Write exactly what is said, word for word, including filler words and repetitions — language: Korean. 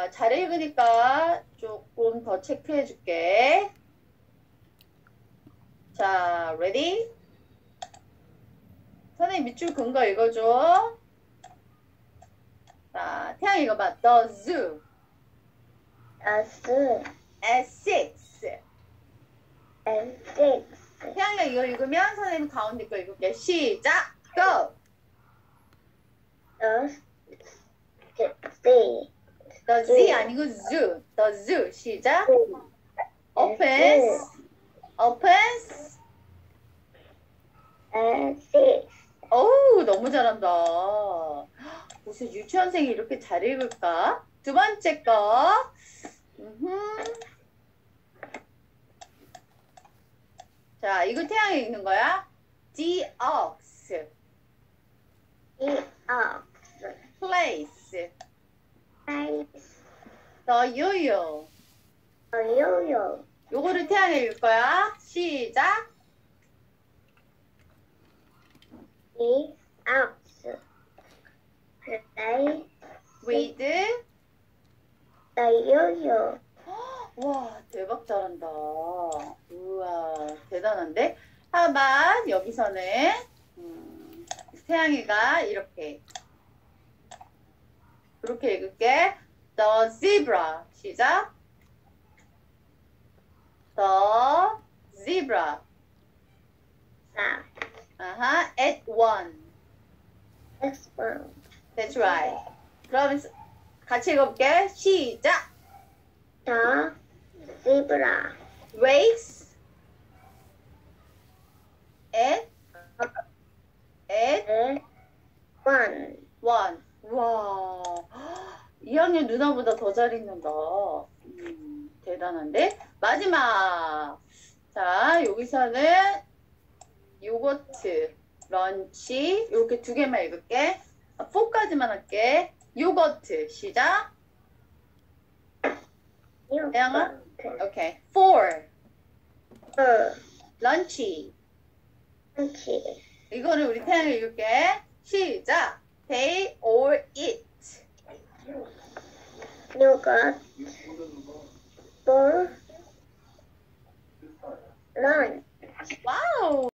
자, 잘 읽으니까 조금 더 체크해 줄게. 자, ready? 선생님 밑줄 근 거 읽어줘. 자, 태양 읽어봐. The zoo. The zoo. At six. At six. 태양이가 이거 읽으면 선생님 가운데 거 읽을게. 시작. Go. The sea. The Z 아니고 zoo. The zoo. 시작. Opens. Opens. At six. 어우, 너무 잘한다. 무슨 유치원생이 이렇게 잘 읽을까? 두 번째 거. 음흠. 자, 이거 태양이 읽는 거야. The ox. The ox. Place. Place. The yo-yo. The yo-yo. 요거를 태양이 읽을 거야. 시작. The ox. Play With. the yo-yo. 와, 대박 잘한다. 우와, 대단한데? 하반 여기서는 음, 태양이가 이렇게 그렇게 읽을게. The zebra. 시작. The zebra. Stop. 아하, at one. Next one. That's right. 그럼 같이 읽어볼게. 시작. The zebra. Waits at at At one. one. 와, 이 학년 누나보다 더 잘 읽는다. 음, 대단한데? 마지막. 자, 여기서는 요거트, 런치, 이렇게 두 개만 읽을게. 사까지만 할게. 요거트, 시작. 태양아? 오케이. four. Four. 런치. Monkey. 이거를 우리 태양이 읽을게. 시작. They all eat. Yogurt.